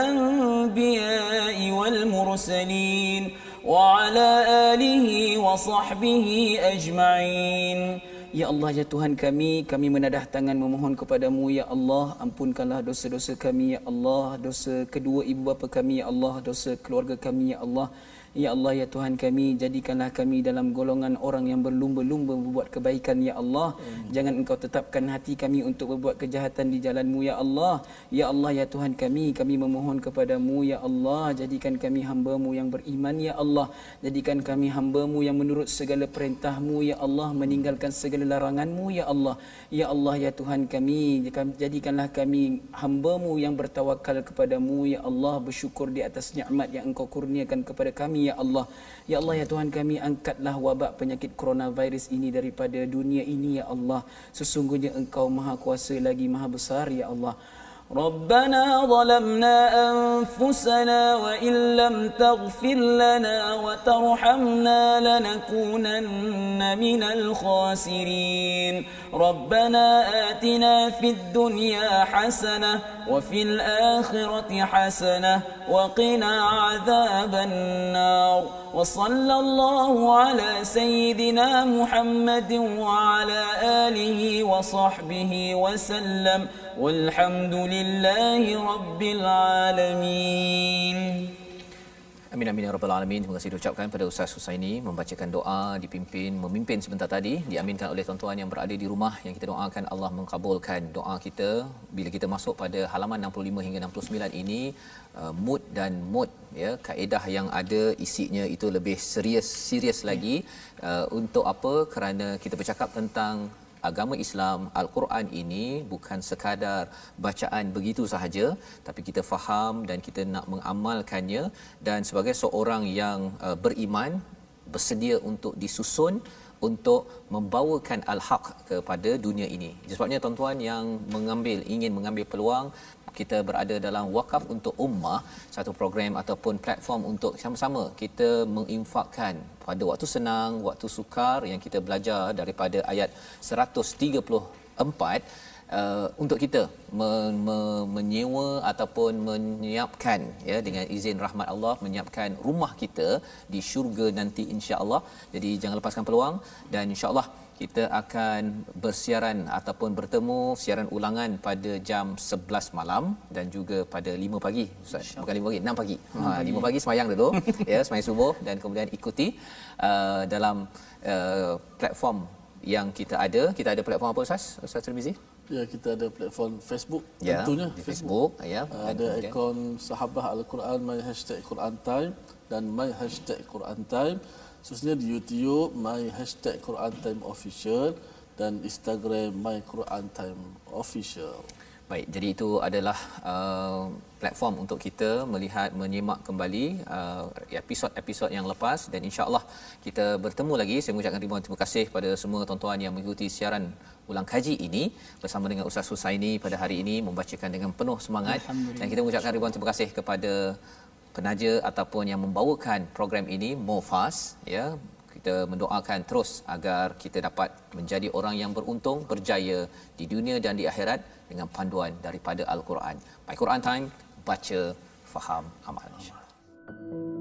الأنبياء والمرسلين وعلى آله وصحبه أجمعين. Ya Allah, ya Tuhan kami menadah tangan memohon kepadamu, ya Allah, ampunkanlah dosa-dosa kami, ya Allah, dosa kedua ibu bapa kami, ya Allah, dosa keluarga kami, ya Allah. Ya Allah, ya Tuhan kami, jadikanlah kami dalam golongan orang yang berlumba-lumba berbuat kebaikan, ya Allah. Jangan Engkau tetapkan hati kami untuk berbuat kejahatan di jalan-Mu, ya Allah. Ya Allah, ya Tuhan kami memohon kepadamu, ya Allah, jadikan kami hamba-Mu yang beriman, ya Allah. Jadikan kami hamba-Mu yang menurut segala perintah-Mu, ya Allah, meninggalkan segala larangan-Mu, ya Allah. Ya Allah, ya Tuhan kami, jadikanlah kami hamba-Mu yang bertawakal kepadamu, ya Allah, bersyukur di atas nikmat yang Engkau kurniakan kepada kami, ya Allah. Ya Allah, ya Tuhan kami, angkatlah wabak penyakit coronavirus ini daripada dunia ini, ya Allah. Sesungguhnya Engkau Maha Kuasa lagi Maha Besar, ya Allah. ربنا ظلمنا أنفسنا وإن لم تغفر لنا وترحمنا لنكونن من الخاسرين. ربنا آتنا في الدنيا حسنة وفي الآخرة حسنة وقنا عذاب النار. وصلى الله على سيدنا محمد وعلى آله وصحبه وسلم والحمد لله رب العالمين. Amin amin ya rabbal alamin. Terima kasih diucapkan pada Ustaz Husaini membacakan doa, memimpin sebentar tadi, diaminkan oleh tuan-tuan yang berada di rumah, yang kita doakan Allah mengabulkan doa kita. Bila kita masuk pada halaman 65 hingga 69 ini, mood ya, kaedah yang ada isinya itu lebih serius lagi. Untuk apa? Kerana kita bercakap tentang agama Islam, Al-Quran ini bukan sekadar bacaan begitu sahaja, tapi kita faham dan kita nak mengamalkannya, dan sebagai seorang yang beriman, bersedia untuk disusun untuk membawakan al-haq kepada dunia ini. Sebabnya tuan-tuan yang ingin mengambil peluang, kita berada dalam Wakaf untuk Ummah, satu program ataupun platform untuk sama-sama kita menginfakkan pada waktu senang, waktu sukar yang kita belajar daripada ayat 134 untuk kita menyewa ataupun menyiapkan ya dengan izin rahmat Allah, menyiapkan rumah kita di syurga nanti insya-Allah. Jadi jangan lepaskan peluang, dan insya-Allah kita akan bersiaran ataupun bertemu siaran ulangan pada jam 11 malam dan juga pada 5 pagi Ustaz. Bukan 5 pagi, 6 pagi. 5 pagi sembahyang dulu ya, sembahyang subuh, dan kemudian ikuti dalam platform yang kita ada. Kita ada platform apa Ustaz Tirmizi? Ya, kita ada platform Facebook, ya, tentunya di Facebook ya. Ada akaun Sahabah Al-Quran my #QuranTime dan my #QuranTime. Khususnya di YouTube my #QuranTime Official dan Instagram my QuranTime Official. Baik, jadi itu adalah platform untuk kita melihat, menyimak kembali episod-episod yang lepas, dan insya-Allah kita bertemu lagi. Saya mengucapkan ribuan terima kasih kepada semua tuan-tuan yang mengikuti siaran ulang kaji ini bersama dengan Ustaz Husaini pada hari ini, membacakan dengan penuh semangat, dan kita mengucapkan ribuan terima kasih kepada penaja ataupun yang membawakan program ini, Mofas ya. Kita mendoakan terus agar kita dapat menjadi orang yang beruntung, berjaya di dunia dan di akhirat dengan panduan daripada Al-Quran. My Quran Time, baca, faham, amal.